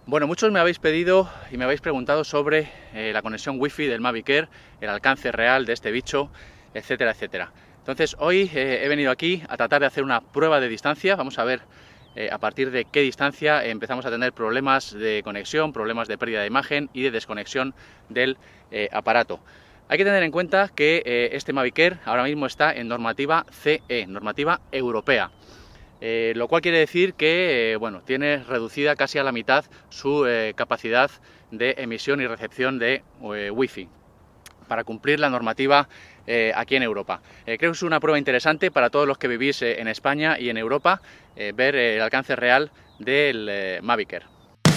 Bueno, muchos me habéis pedido y me habéis preguntado sobre la conexión Wi-Fi del Mavic Air, el alcance real de este bicho, etcétera, etcétera. Entonces hoy he venido aquí a tratar de hacer una prueba de distancia. Vamos a ver a partir de qué distancia empezamos a tener problemas de conexión, problemas de pérdida de imagen y de desconexión del aparato. Hay que tener en cuenta que este Mavic Air ahora mismo está en normativa CE, normativa europea. Lo cual quiere decir que bueno, tiene reducida casi a la mitad su capacidad de emisión y recepción de Wi-Fi para cumplir la normativa aquí en Europa. Creo que es una prueba interesante para todos los que vivís en España y en Europa, ver el alcance real del Mavic Air.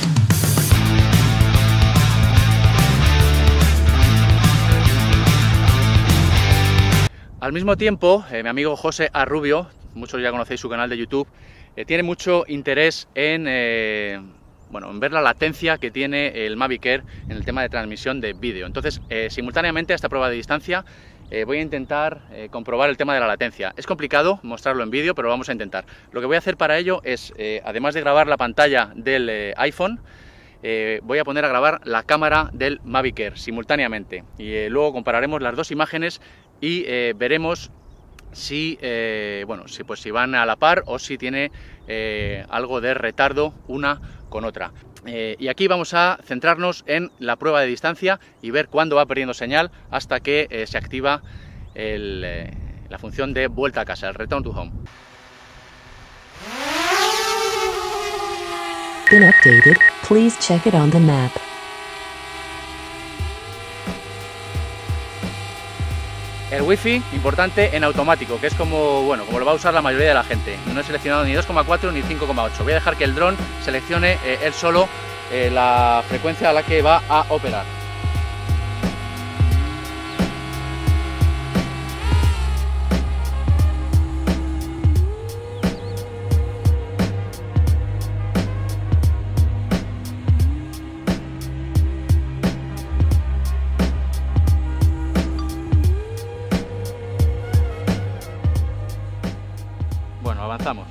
Al mismo tiempo, mi amigo José Arrubio, muchos ya conocéis su canal de YouTube, tiene mucho interés en ver la latencia que tiene el Mavic Air en el tema de transmisión de vídeo. Entonces, simultáneamente a esta prueba de distancia, voy a intentar comprobar el tema de la latencia. Es complicado mostrarlo en vídeo, pero lo vamos a intentar. Lo que voy a hacer para ello es, además de grabar la pantalla del iPhone, voy a poner a grabar la cámara del Mavic Air simultáneamente. Y luego compararemos las dos imágenes y veremos si van a la par o si tiene algo de retardo una con otra. Y aquí vamos a centrarnos en la prueba de distancia y ver cuándo va perdiendo señal hasta que se activa la función de vuelta a casa, el return to home. Been updated. Please check it on the map. El Wi-Fi, importante, en automático, que es como lo va a usar la mayoría de la gente. No he seleccionado ni 2,4 ni 5,8. Voy a dejar que el dron seleccione él solo la frecuencia a la que va a operar. Bueno, avanzamos.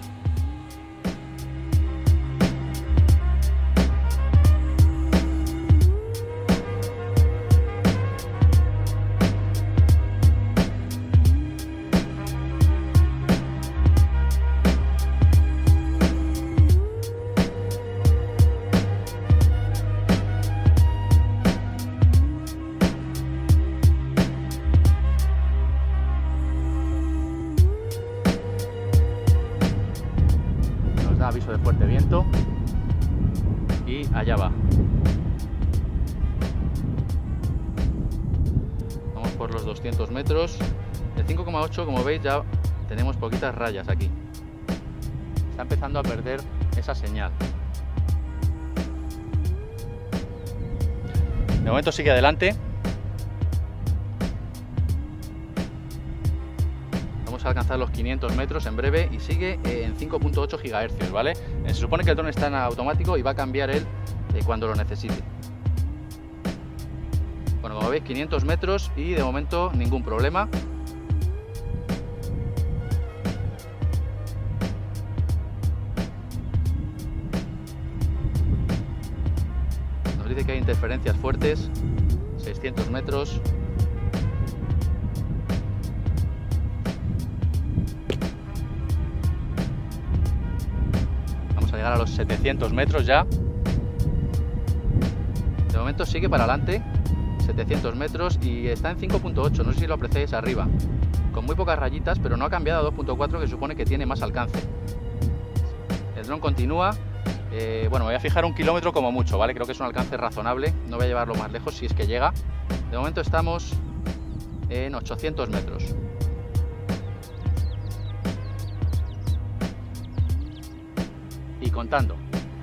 Aviso de fuerte viento y allá va. Vamos por los 200 metros. De 5,8, como veis, ya tenemos poquitas rayas aquí. Está empezando a perder esa señal. De momento sigue adelante. A alcanzar los 500 metros en breve y sigue en 5.8 GHz, ¿vale? Se supone que el dron está en automático y va a cambiar él cuando lo necesite. Bueno, como veis, 500 metros y de momento ningún problema. Nos dice que hay interferencias fuertes, 600 metros. A los 700 metros ya. De momento sigue para adelante, 700 metros y está en 5.8, no sé si lo apreciáis arriba, con muy pocas rayitas, pero no ha cambiado a 2.4, que supone que tiene más alcance. El dron continúa. Voy a fijar 1 kilómetro como mucho, ¿vale? Creo que es un alcance razonable, no voy a llevarlo más lejos si es que llega. De momento estamos en 800 metros. Y contando.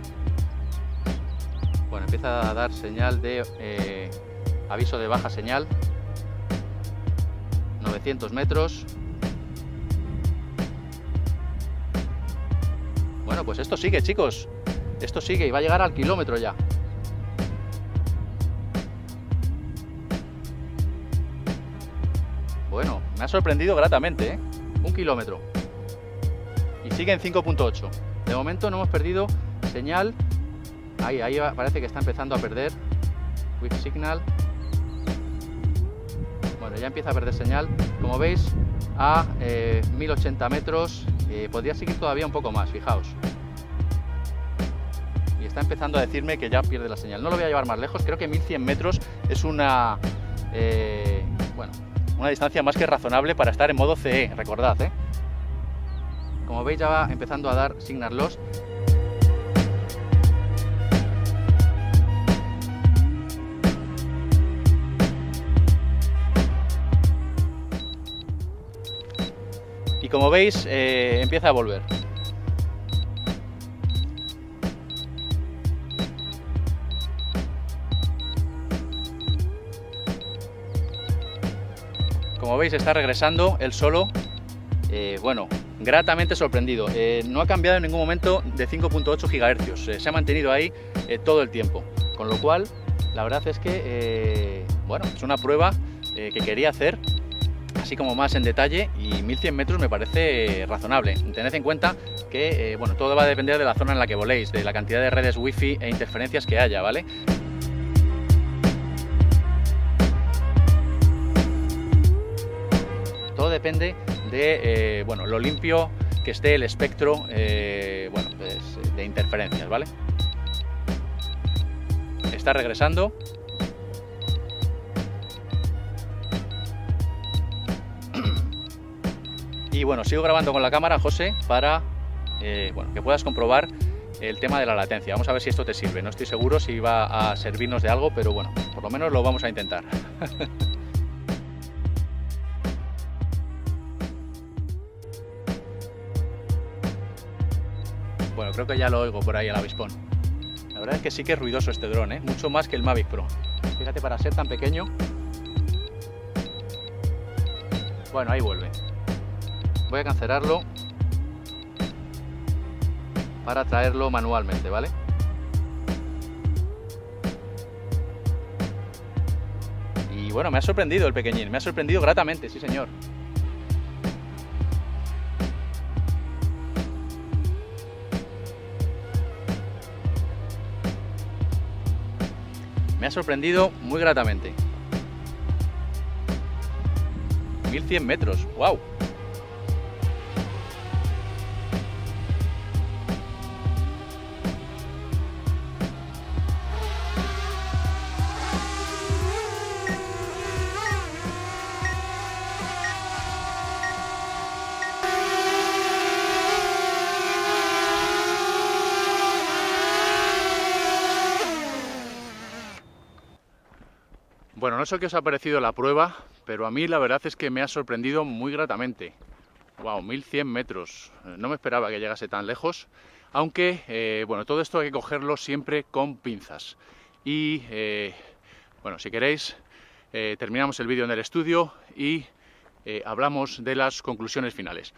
Bueno, empieza a dar señal de aviso de baja señal. 900 metros. Bueno, pues esto sigue, chicos. Esto sigue y va a llegar al kilómetro ya. Bueno, me ha sorprendido gratamente, ¿eh? 1 kilómetro. Y sigue en 5.8. De momento no hemos perdido señal Ahí parece que está empezando a perder. With signal. Bueno, ya empieza a perder señal. Como veis, a 1080 metros. Podría seguir todavía un poco más, fijaos. Y está empezando a decirme que ya pierde la señal. No lo voy a llevar más lejos. Creo que 1100 metros es una distancia más que razonable para estar en modo CE, recordad, ¿eh? Como veis, ya va empezando a dar signal lost. Y como veis, empieza a volver. Como veis, está regresando él solo. Bueno, gratamente sorprendido. No ha cambiado en ningún momento de 5.8 GHz. Se ha mantenido ahí todo el tiempo. Con lo cual, la verdad es que bueno, es una prueba que quería hacer así como más en detalle, y 1100 metros me parece razonable. Tened en cuenta que bueno, todo va a depender de la zona en la que voléis, de la cantidad de redes wifi e interferencias que haya, ¿vale? Todo depende de bueno, lo limpio que esté el espectro bueno, pues, de interferencias, ¿vale? Está regresando. Y bueno, sigo grabando con la cámara, José, para bueno, que puedas comprobar el tema de la latencia. Vamos a ver si esto te sirve. No estoy seguro si va a servirnos de algo, pero bueno, por lo menos lo vamos a intentar. Bueno, creo que ya lo oigo por ahí el avispón. La verdad es que sí que es ruidoso este dron, ¿eh? Mucho más que el Mavic Pro. Fíjate, para ser tan pequeño. Bueno, ahí vuelve. Voy a cancelarlo para traerlo manualmente, ¿vale? Y bueno, me ha sorprendido el pequeñín, me ha sorprendido gratamente, sí señor. Me ha sorprendido muy gratamente. 1100 metros, wow. Bueno, no sé qué os ha parecido la prueba, pero a mí la verdad es que me ha sorprendido muy gratamente. Wow, 1100 metros. No me esperaba que llegase tan lejos, aunque, bueno, todo esto hay que cogerlo siempre con pinzas. Y, bueno, si queréis, terminamos el vídeo en el estudio y hablamos de las conclusiones finales.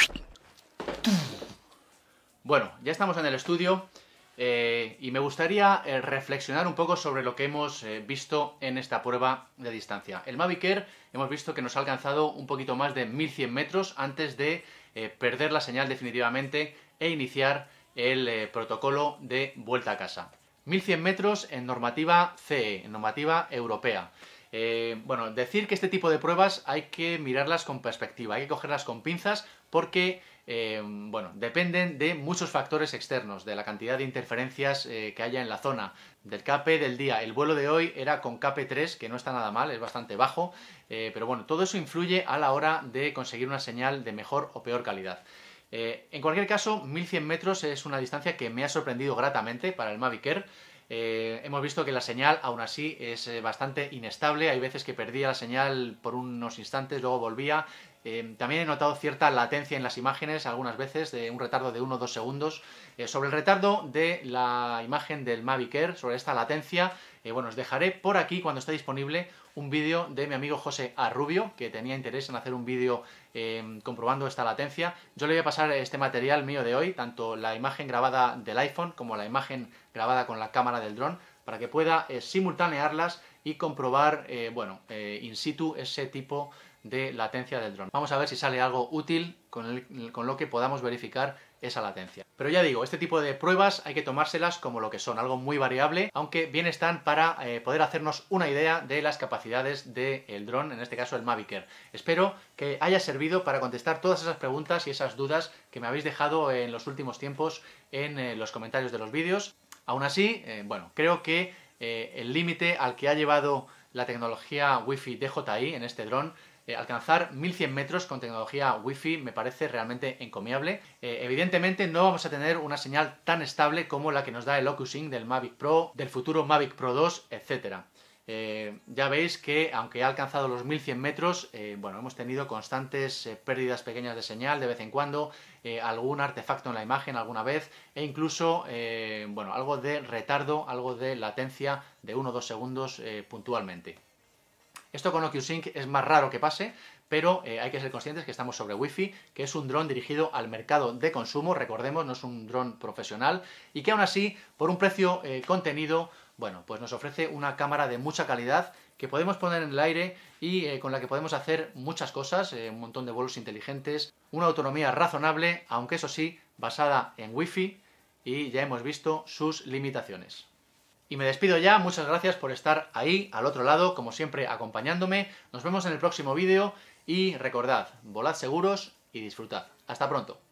Bueno, ya estamos en el estudio. Y me gustaría reflexionar un poco sobre lo que hemos visto en esta prueba de distancia. El Mavic Air hemos visto que nos ha alcanzado un poquito más de 1100 metros antes de perder la señal definitivamente e iniciar el protocolo de vuelta a casa. 1100 metros en normativa CE, en normativa europea. Bueno, decir que este tipo de pruebas hay que mirarlas con perspectiva, hay que cogerlas con pinzas porque bueno, dependen de muchos factores externos, de la cantidad de interferencias que haya en la zona, del KP del día. El vuelo de hoy era con KP3, que no está nada mal, es bastante bajo, pero bueno, todo eso influye a la hora de conseguir una señal de mejor o peor calidad. En cualquier caso, 1100 metros es una distancia que me ha sorprendido gratamente para el Mavic Air. Hemos visto que la señal aún así es bastante inestable, hay veces que perdía la señal por unos instantes, luego volvía. También he notado cierta latencia en las imágenes, algunas veces, de un retardo de 1 o 2 segundos. Sobre el retardo de la imagen del Mavic Air, sobre esta latencia, bueno, os dejaré por aquí, cuando esté disponible, un vídeo de mi amigo José Arrubio, que tenía interés en hacer un vídeo comprobando esta latencia. Yo le voy a pasar este material mío de hoy, tanto la imagen grabada del iPhone como la imagen grabada con la cámara del dron, para que pueda simultanearlas y comprobar, bueno, in situ ese tipo de latencia del dron. Vamos a ver si sale algo útil con lo que podamos verificar esa latencia. Pero ya digo, este tipo de pruebas hay que tomárselas como lo que son, algo muy variable, aunque bien están para poder hacernos una idea de las capacidades del dron, en este caso el Mavic Air. Espero que haya servido para contestar todas esas preguntas y esas dudas que me habéis dejado en los últimos tiempos en los comentarios de los vídeos. Aún así, bueno, creo que el límite al que ha llevado la tecnología Wi-Fi DJI en este dron, alcanzar 1100 metros con tecnología Wi-Fi me parece realmente encomiable. Evidentemente no vamos a tener una señal tan estable como la que nos da el OcuSync del Mavic Pro, del futuro Mavic Pro 2, etc. Ya veis que aunque ha alcanzado los 1100 metros, bueno, hemos tenido constantes pérdidas pequeñas de señal de vez en cuando, algún artefacto en la imagen alguna vez, e incluso, bueno, algo de retardo, algo de latencia de 1 o 2 segundos puntualmente. Esto con OcuSync es más raro que pase, pero hay que ser conscientes que estamos sobre Wi-Fi, que es un dron dirigido al mercado de consumo, recordemos, no es un dron profesional, y que aún así, por un precio contenido, bueno, pues nos ofrece una cámara de mucha calidad que podemos poner en el aire y con la que podemos hacer muchas cosas, un montón de vuelos inteligentes, una autonomía razonable, aunque eso sí, basada en Wi-Fi, y ya hemos visto sus limitaciones. Y me despido ya, muchas gracias por estar ahí, al otro lado, como siempre, acompañándome. Nos vemos en el próximo vídeo y recordad, volad seguros y disfrutad. Hasta pronto.